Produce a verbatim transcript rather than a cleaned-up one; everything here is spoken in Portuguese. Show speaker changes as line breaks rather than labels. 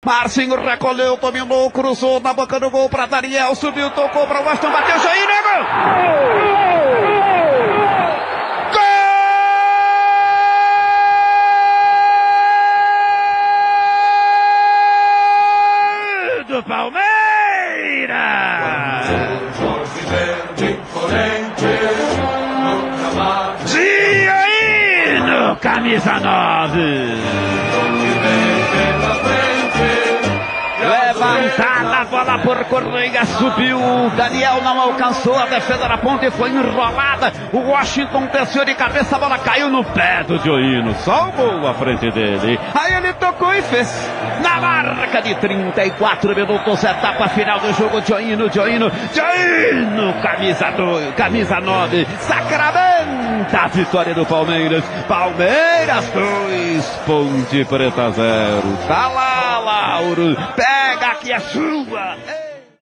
Marcinho recolheu, dominou, cruzou na boca do gol para Daniel, subiu, tocou para o Washington, bateu, Jair, é gol! Gol do Palmeiras! Giaino, camisa nove. Levantada a bola por Correia, subiu, Daniel não alcançou a defesa da ponta e foi enrolada, o Washington desceu de cabeça, a bola caiu no pé do Giaino, só o gol à frente dele, aí ele tocou e fez, na marca de trinta e quatro minutos, etapa final do jogo, Giaino, Giaino, Giaino, camisa dois, camisa nove, sacramenta a vitória do Palmeiras, Palmeiras dois, Ponte Preta zero, tá lá, Lauro, pega que é sua!